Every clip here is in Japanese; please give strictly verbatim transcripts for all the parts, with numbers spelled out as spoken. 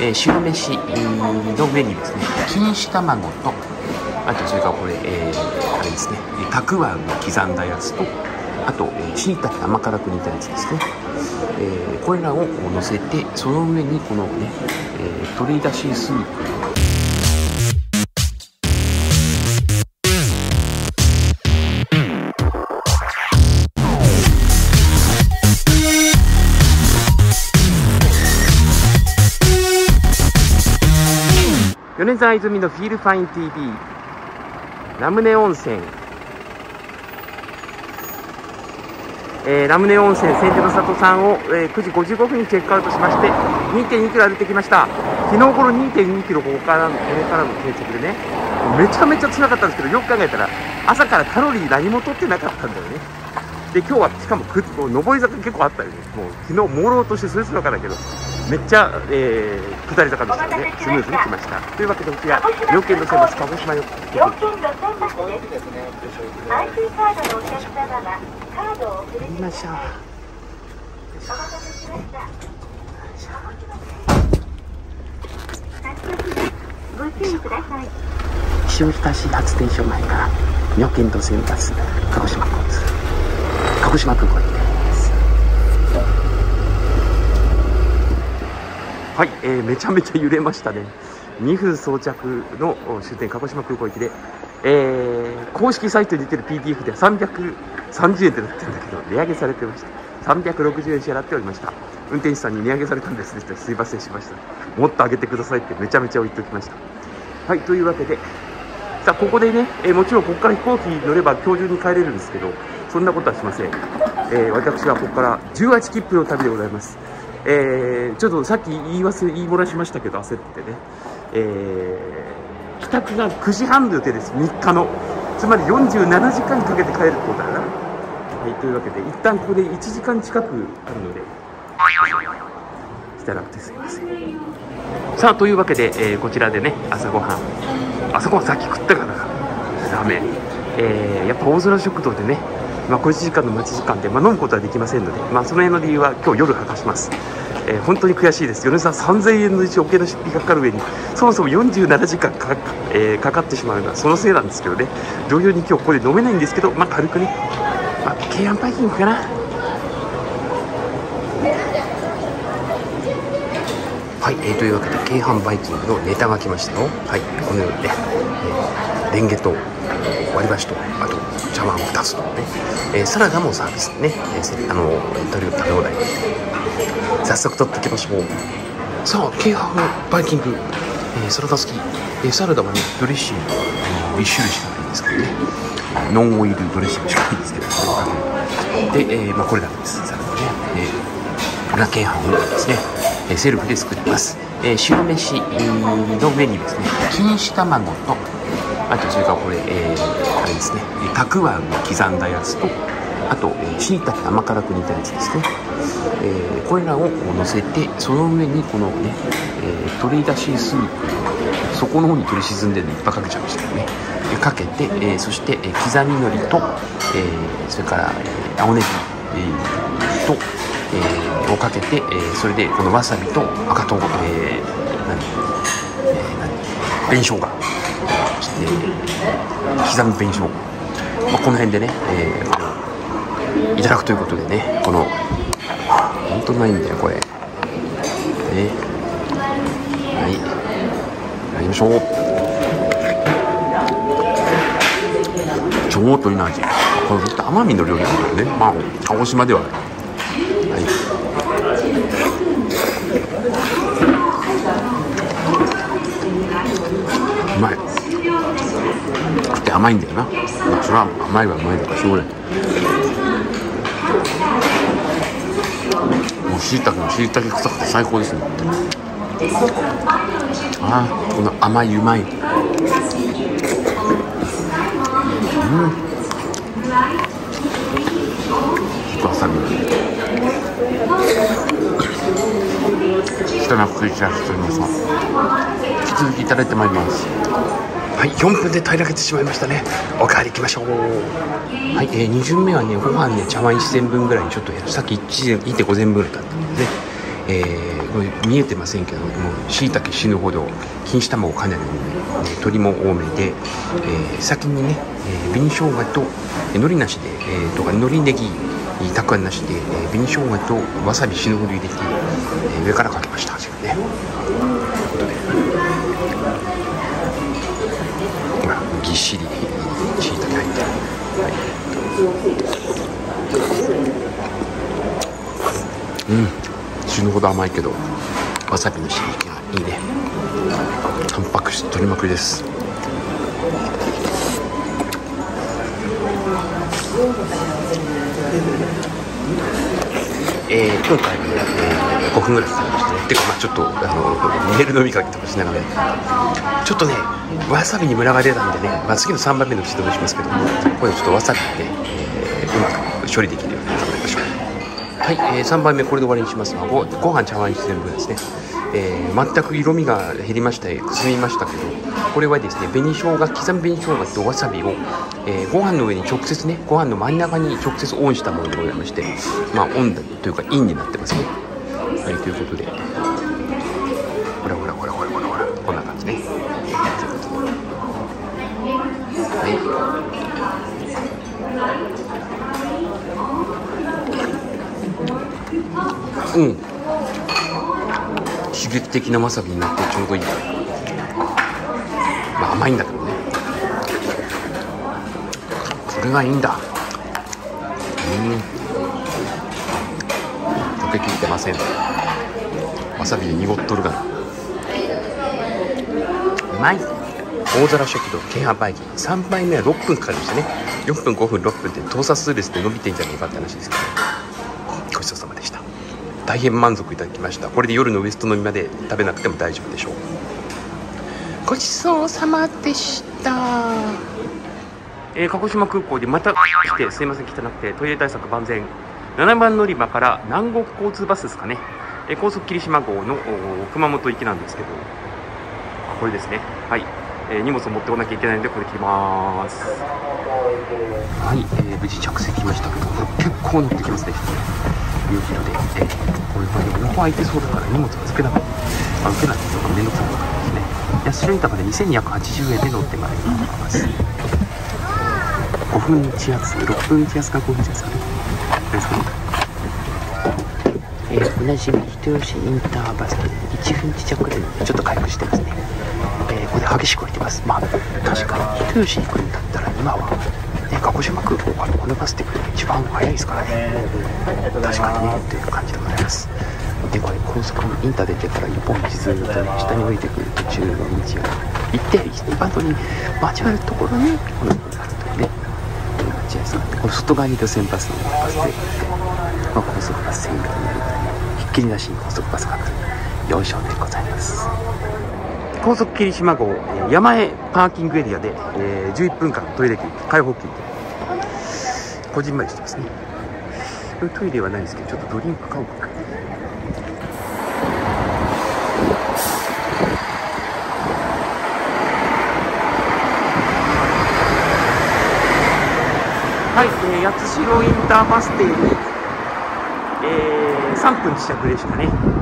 えー、白飯の上にですね、錦糸卵と、あとそれからこれ、えー、あれですね、たくあんの刻んだやつと、あと、えー、しいたけ甘辛く煮たやつですね、えー、これらを乗せて、その上にこのね、えー、鶏だしスープ、米沢泉のフィールファイン ティービー ラムネ温泉、えー、ラムネ温泉千手の里さんを、えー、くじごじゅうごふんにチェックアウトしまして にてんにキロ歩いてきました。昨日頃 にてんにキロここからのこれからの計測でね、めちゃめちゃ辛かったんですけど、よく考えたら朝からカロリー何も取ってなかったんだよね。で今日はしかもく上り坂結構あったよね。もう昨日朦朧としてそれすらからだけど、めっちゃ、えー、下り坂でしたので、スムーズに来ました。というわけでこちら料金路線バス鹿児島よ料金路線バスです。 アイシー カードのお客様がカードをお送りしましょう。お待たせしました。ご注意ください。 塩浸し発電所前から料金路線バス鹿児島交通鹿児島空港に行きます。はい、えー、めちゃめちゃ揺れましたね。にふん装着の終点鹿児島空港行きで、えー、公式サイトに出てる ピーディーエフ ではさんびゃくさんじゅうえんってなってるんだけど、値上げされてました。さんびゃくろくじゅうえん支払っておりました。運転手さんに値上げされたんですねって、すいませんしました。もっと上げてくださいってめちゃめちゃ言っておきました。はい、というわけで、さあここでね、えー、もちろんここから飛行機乗れば今日中に帰れるんですけど、そんなことはしません。えー、私はここからじゅうはち切符の旅でございます。えー、ちょっとさっき言い忘れ言い漏らしましたけど、焦ってね、えー、帰宅がくじはんの予定です。みっかの、つまりよんじゅうななじかんかけて帰るってことだな。はい、というわけで一旦ここでいちじかん近くあるので来たらくてすいません。さあというわけで、えー、こちらでね、朝ごはん朝ごはんさっき食ったからラーメン、えー、やっぱ大空食堂でね、まあ、小いちじかんの待ち時間で、まあ、飲むことはできませんので、まあ、その辺の理由は今日夜明かします。えー、本当に悔しいです。米沢さんぜんえんのうち余計な出費がかかる上に、そもそもよんじゅうななじかんかか、えー、かかってしまうのはそのせいなんですけどね。同様に今日ここで飲めないんですけど、まあ、軽くね、まあ、京阪バイキングかな。はい、えー、というわけで京阪バイキングのネタが来ましたよ。はい、このようにね、えー、レンゲと割り箸と、あと茶碗ふたつとね、えー、サラダもサービスでね、えー、あの食べ食べ放題、早速取っていきましょう。さあ京阪バイキング、えー、サラダ好き、えー、サラダはねドレッシングにしゅるいしかないんですけどね、ノンオイルドレッシングしかないんですけど、で、えーまあ、これだけです。サラダね、えー、が京阪のですね、えー、セルフで作ります。えー、白飯の上にですね、錦糸卵と、あとそれからこれ、えー、あれですね、たくあんの刻んだやつと、あとしいたけ甘辛く煮たやつですね、えー、これらを乗せて、その上にこのね、えー、鶏だしスープ、底の方に鶏沈んでるのいっぱいかけちゃいましたよね。かけて、えー、そして、えー、刻み海苔と、えー、それから、えー、青ネギ、えー、と、えー、をかけて、えー、それでこのわさびと赤とうが、えー、何、えー、何紅生姜、えー、刻み紅生姜、まあ、この辺でね、えー、いただくということでね、この本当にうまいんだよこれね。はい、やりましょう。超鶏の味、これずっと奄美の料理なんだよね。まあ鹿児島ではない。はい、うまい。食って甘いんだよな。それは甘いはうまいだからしょうがない。もうしいたけもしいたけ臭くて最高ですね。ああ、この甘いうまい。うん。わさび。人なく食い散らしておりますが、引き続きいただいてまいります。はい、よんぷんで平らげてしまいましたね。お帰り行きましょう。はい、えー、に巡目はね、ご飯ね、茶碗いちせんぶんぐらいにちょっと減らさっきいってんごぜんぶんだったんでね、えー、 見えてませんけども、しいたけ死ぬほど、錦糸卵かなり多め、鶏も多めで、えー、先にね、えー、紅生姜と海苔なしで、えー、とか海苔ネギたくあんなしで、えー、紅生姜とわさび死ぬほど入れて、えー、上からかけました。味がね。ということで、今ぎっしりしいたけ入ってる。はい。うん、死ぬほど甘いけどわさびの刺激がいいね。タンパク質取りまくりです。えー、今回は、ねえー、ごふんぐらいかかりましたね。てかまあちょっとあのメール飲みかけとかしながらちょっとねわさびにムラが出たんでね、まあ、次のさんばんめの指導をしますけども、これちょっとわさびで、ねえー、うまく処理できるように頑張りましょう。はい、えー、さんばんめこれで終わりにしますが、 ご, ご飯茶碗一全部ですね、えー、全く色味が減りましてくすみましたけど、これはですね紅生姜、刻み紅生姜とわさびを、えー、ご飯の上に直接ね、ご飯の真ん中に直接オンしたものでございまして、まあオンというかインになってますね。はい、ということで、ほらほらほらほらほらほら、こんな感じね。はい、うん、刺激的なわさびになってちょうどいい。まあ甘いんだけどね、これがいいんだ。うん、溶けきってません。わさびで濁っとるがな。うまい。大空食堂京阪バイキングさんばいめはろっぷんかかりましたね。よんぷんごふんろっぷんで盗撮数列で伸びてんじゃないかって話ですけど、ごちそうさまでした。大変満足いただきました。これで夜のウエスト飲みまで食べなくても大丈夫でしょう。ごちそうさまでした。えー、鹿児島空港でまた来てすいません、汚くてトイレ対策万全。ななばん乗り場から南国交通バスですかね、えー、高速霧島号の熊本行きなんですけど、これですね。はい、えー、荷物を持ってこなきゃいけないのでこれ切ります。はい、えー、無事着席しましたけど、結構乗ってきますね。いうことで、えー、これこれ横空いてそうだから荷物がつけなくて、あ、受けないとかめんどくさいことですね。安代高でにせんにひゃくはちじゅうえんで乗ってまいります。ごふん一圧、ろっぷん一圧かごふん一圧かね。えー、おなじみ人吉インターバスでいちふん一着でちょっと回復してますね。えー、ここで激しく降りてます。まあ確かに人吉に行くんだったら今は、ね、鹿児島空港からこのバスで来るのが一番早いですからね。確かにねという感じでございます。でこれ高速インター出てから一本道ずっとね下に降りてくる途中の道が行って一番に交わるところにこのようになるというね、こういう感じですかね。この外側に路線バスのバスで、まあ、高速バス専用になるので、ひっきりなしに高速バスが来るよいしょでございます。高速霧島号山江パーキングエリアで、えー、じゅういっぷんかんトイレ休憩開放休憩、こじんまりしてますね。トイレはないですけど、ちょっとドリンク買おうかな。はい、えー、八代インターバス停に、えー、さんぷん自着でしたね。ということで、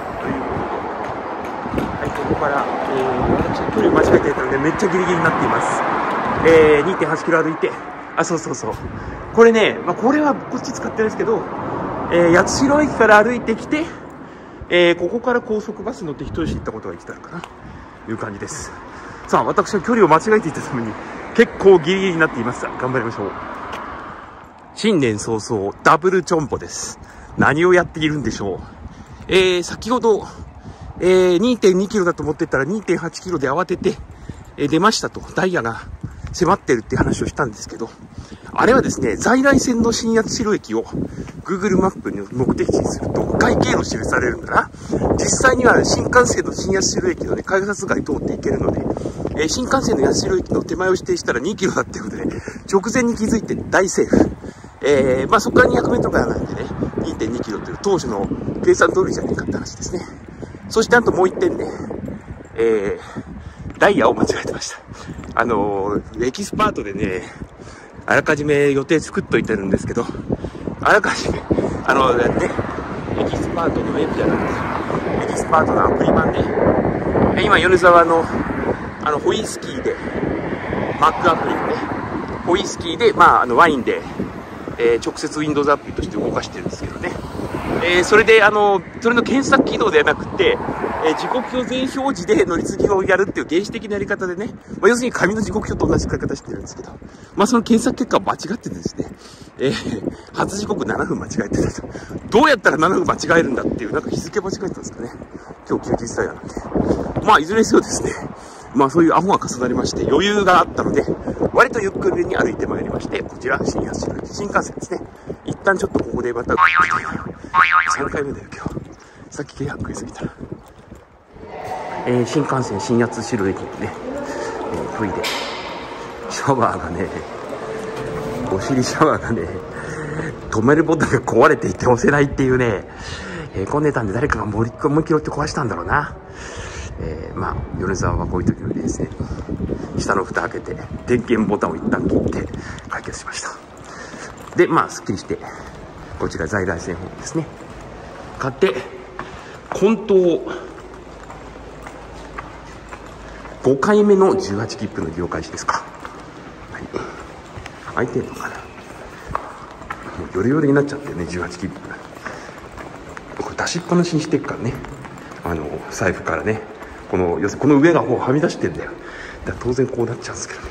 はい、ここから、えー、私距離を間違えてたのでめっちゃギリギリになっています。えー、にてんはちキロ歩いて、あ、そうそうそう、これね、まあ、これはこっち使ってるんですけど、えー、八代駅から歩いてきて、えー、ここから高速バス乗って人吉行ったことが生きたのかなという感じです。さあ、私は距離を間違えていたために結構ギリギリになっています。頑張りましょう。新年早々ダブルチョンボです。何をやっているんでしょう。えー、先ほど、えー、にてんにキロだと思ってたら にてんはちキロで慌てて、えー、出ましたと、ダイヤが迫ってるって話をしたんですけど、あれはですね、在来線の新八代駅を Google マップの目的地にすると会計路記されるんだな。実際には新幹線の新八代駅のね、改札街通っていけるので、えー、新幹線の八代駅の手前を指定したらにキロだっていうことで、直前に気づいて大セーフ。えー、まあそこからにひゃくメートルからなんでね、にてんにキロという当初の計算通りじゃねえかって話ですね。そしてあともういってんね、えー、ダイヤを間違えてました。あのー、エキスパートでね、あらかじめ予定作っといてるんですけど、あらかじめ、あのね、エキスパートのウェブじゃないですよ。エスパートのアプリ版で、え今米沢のあのホイスキーで Mac アプリでね、ホイスキーで、まあ、あのワインで、えー、直接 Windows アプリとして動かしてるんですけどね、えー、それであのそれの検索機能ではなくて、えー、時刻表前表示で乗り継ぎをやるっていう原始的なやり方でね、まあ、要するに紙の時刻表と同じ書き方してるんですけど、まあ、その検索結果は間違っててですね、えー、初時刻ななふん間違えてたと。どうやったらななふん間違えるんだっていう、なんか日付間違えてたんですかね。今日休日だよなんで。まあ、いずれにせよですね、まあそういうアホが重なりまして余裕があったので、割とゆっくりに歩いてまいりまして、こちら新八代駅新幹線ですね。一旦ちょっとここでまたさんかいめだよ今日。さっき契約食いすぎたら、えー、新幹線新八代駅にね、えー、V でシャワーがね、お尻シャワーがね、止めるボタンが壊れていて押せないっていうね、へこんでたんで誰かがもう一回思いっきり折って壊したんだろうな。えー、まあ米沢はこういう時にですね、下の蓋開けて電源ボタンを一旦切って解決しました。でまあすっきりして、こちら在来線ホームですね買って、混搭ごかいめのじゅうはち切符の利用開始ですか。はい、空いてんのかな。もうヨレヨレになっちゃってね、じゅうはち切符これ出しっぱなしにしてっからね、あの財布からね、この要するにこの上がこうはみ出してんだよ。だから当然こうなっちゃうんですけどね。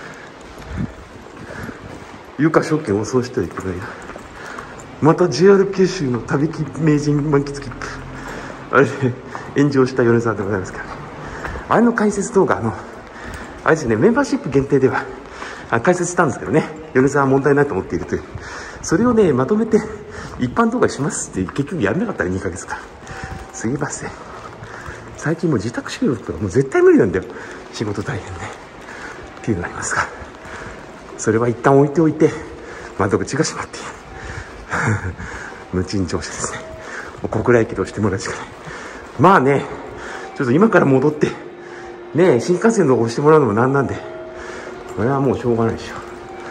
有価証券をそうしてはいけないな。また ジェイアール 九州の旅名人満喫切符、あれで炎上した米沢でございますからね。あれの解説動画、あのあれですね、メンバーシップ限定では解説したんですけどね、米沢は問題ないと思っているという、それをねまとめて一般動画しますって結局やんなかったらにかげつかすぎません。最近もう自宅収録とかもう絶対無理なんだよ、仕事大変ねっていうのがありますが、それは一旦置いておいて窓口が閉まっている無賃乗車ですね。もう小倉駅で押してもらうしかない。まあね、ちょっと今から戻ってね、新幹線の押してもらうのもなんなんで、これはもうしょうがないでしょ。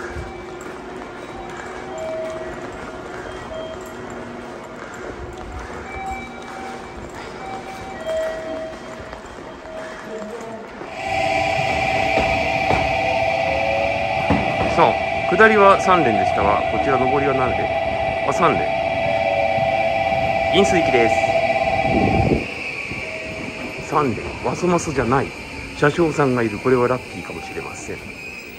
さあ、下りはさんれんでしたが、こちら上りは何れん？あ、さんれん。飲水機です。さんれん、ワソマスじゃない。車掌さんがいる。これはラッキーかもしれません。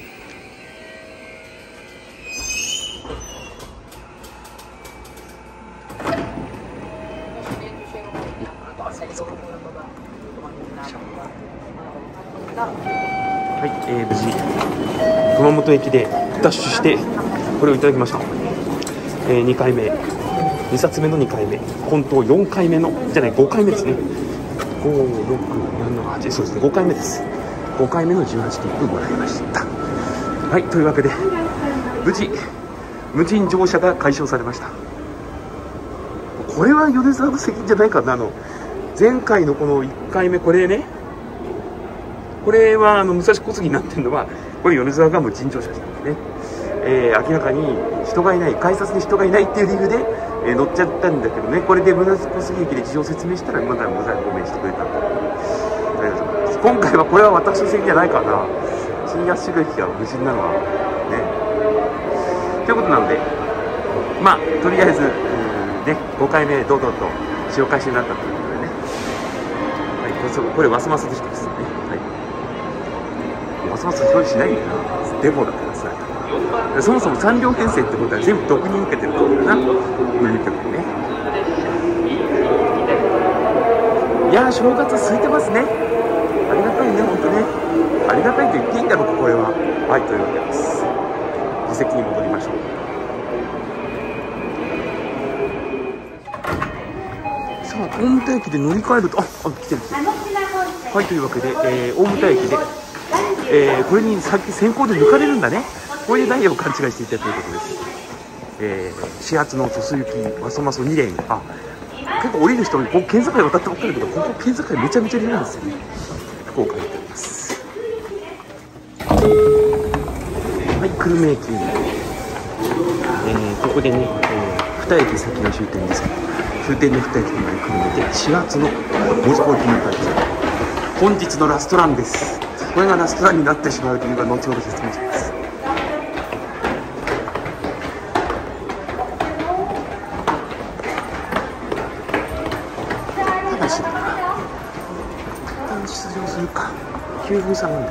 はい、えー、無事熊本駅でダッシュしてこれをいただきました。えー、にかいめ、にさつめのにかいめ、本当よんかいめのじゃないごかいめですね。ご、ろく、なな、はち、そうですね、ごかいめです。ごかいめのじゅうはち切符もらいました。はい、というわけで無事無賃乗車が解消されました。これは米沢の責任じゃないかな。あの前回のこのいっかいめ、これね、これはあの武蔵小杉になってるのは、これ米沢が無賃乗車したんですね。えー、明らかに人がいない、改札に人がいないっていう理由で、えー、乗っちゃったんだけどね、これで武蔵小杉駅で事情を説明したらまだ無罪放免してくれたんだ。ありがとうございます。今回はこれは私の責任じゃないかな。新八代駅が無人なのはね。ということなので、まあとりあえず、うんね、ごかいめ堂々と使用開始になったということでね。はい、これ、これ、ワスマスでしたですね。はい。ワスマス表示しないんだよな。デモだからさ。そもそもさん両編成ってことは全部毒に受けてるってことだな。運輸局にね。いやー、正月空いてますね。ありがたいね、ほんとね。ありがたいと言っていいんだろうか、これは。はい、というわけです。自席に戻りましょう。さあ、大牟田駅で乗り換えると、あ、あ、来てる来てる。はい、というわけで、えー、大牟田駅で、えー、これに先先行で抜かれるんだね。こういうダイヤを勘違いしていたということです。えー、始発の鳥栖行きワソマソにれん、あ、結構降りる人にこう県境を渡ってばっかりだけど、ここ県境めちゃめちゃ入れるんですよね。福岡に行っております。はい、久留米駅、えー、ここでね、えー、に駅先の終点ですけど、 終点の二駅まで来るのでしがつの門司港行きに向かいます。本日のラストランです。これがラストランになってしまうというのが後ほど説明します。ただしだな、一旦出場するか。きゅうふん差なんだ。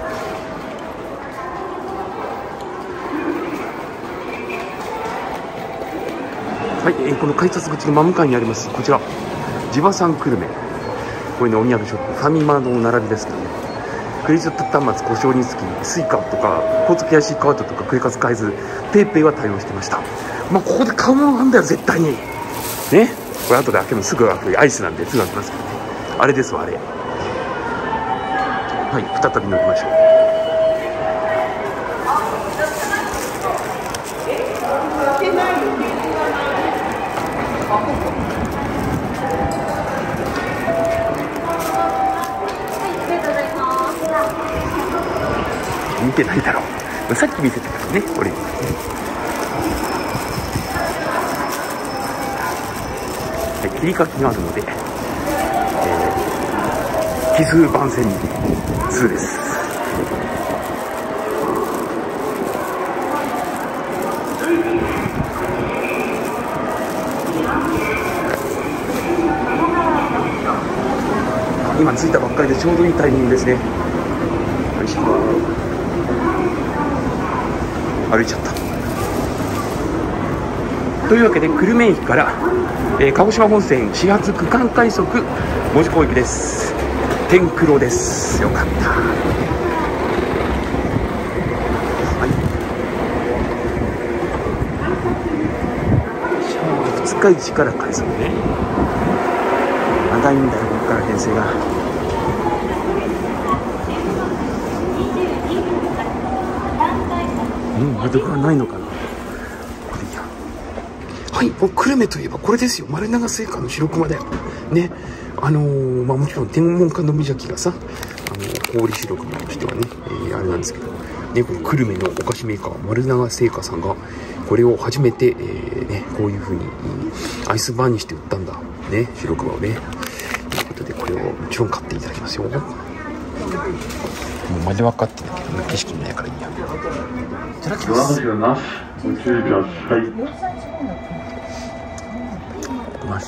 はい、えー、この改札口の真向かいにありますこちら地場産久留米、これねお土産ショップファミマの並びですけどね、クレジット端末故障につきスイカとか交通系 アイシー カードとかクレカ使えずペイペイは対応してました。まあここで買うものなんだよ絶対にね。これ後で開けるのすぐ開くアイスなんですぐ開きますけどね。あれですわあれ。はい、再び乗りましょう。見てないだろう。さっき見せたからね俺。はい、切り欠きがあるので、えー、奇数番線ににです。今着いたばっかりでちょうどいいタイミングですね。よいしょ。歩いちゃった。というわけで久留米駅から、えー、鹿児島本線始発区間快速門司港行きです。天黒です。よかった。はい。ふつか市から快速ね。長いんだよここから編成が。うん、窓がないのかな。これいいや。はい、もう久留米といえばこれですよ。丸長製菓の白熊だよ。ね、あのー、まあもちろん天文家の無邪気がさ、あのー、氷白熊としてはね、えー、あれなんですけど、ね、この久留米のお菓子メーカー丸長製菓さんがこれを初めて、えー、ね、こういう風にアイスバーにして売ったんだ。ね、白熊をね。ということでこれをもちろん買っていただきますよ。もうまで分かってないけど景色見ないからいいや。いただきます。うまい。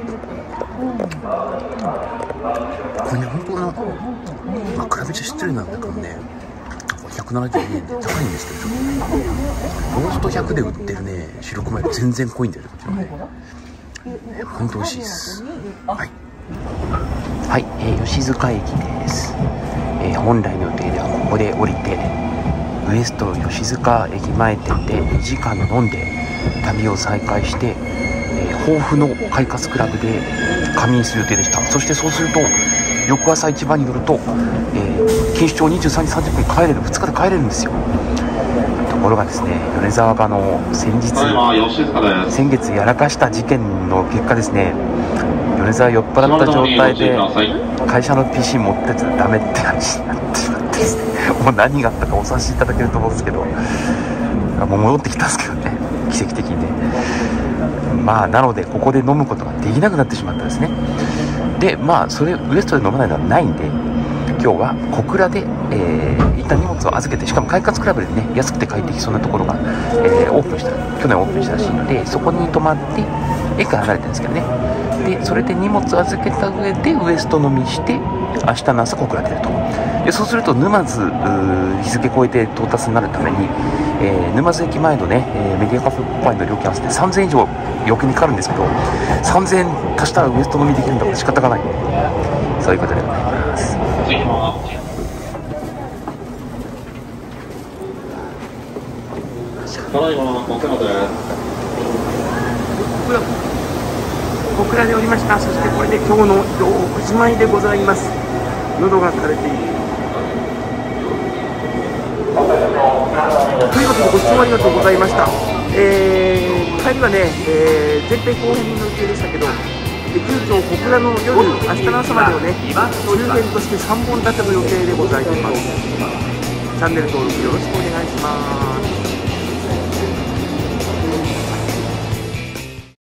これね、本当はまあ比べちゃ失礼なんだけどね、ひゃくななじゅうにえんで高いんですけど、ローストひゃくで売ってるね白熊より全然濃いんだよね、こちらね。本当美味しいです。はいはい、えー、吉塚駅です。えー、本来の予定ではここで降りてウエスト吉塚駅前店でにじかん飲んで旅を再開して、えー、豊富の快活クラブで仮眠する予定でした。そしてそうすると翌朝一番に乗ると、えー、錦糸町にじゅうさんじさんじゅっぷんに帰れる、ふつかで帰れるんですよ。ところがですね、米沢がの先日先月やらかした事件の結果ですね、米沢酔っ払った状態で会社の ピーシー 持ってちゃダメって感じになってしまってですね、もう何があったかお察しいただけると思うんですけど、もう戻ってきたんですけどね、奇跡的にね。まあなのでここで飲むことができなくなってしまったんですね。でまあそれウエストで飲まないのはないんで、今日は小倉で、えー、一旦荷物を預けて、しかも快活クラブでね安くて快適そうなところが、えー、オープンした去年オープンしたらしいので、そこに泊まって駅から離れてるんですけどね。でそれで荷物預けた上でウエスト飲みして明日の朝小倉出ると。でそうすると沼津日付超えて到達になるために、えー、沼津駅前のね、えー、メディアカフェポパイの料金合わせてさんぜんえん以上余計にかかるんですけど、さんぜんえん足したらウエスト飲みできるんだから仕方がない、そういうことでございます。 ただいまお世話です。 小倉でおりました。そしてこれで今日の移動おしまいでございます。喉が枯れているということでご視聴ありがとうございました。えー、帰りはね、えー、前編後編の予定でしたけど、で急遽小倉の夜、明日の朝までをね周辺としてさんぼん立ての予定でございます。チャンネル登録よろしくお願いします。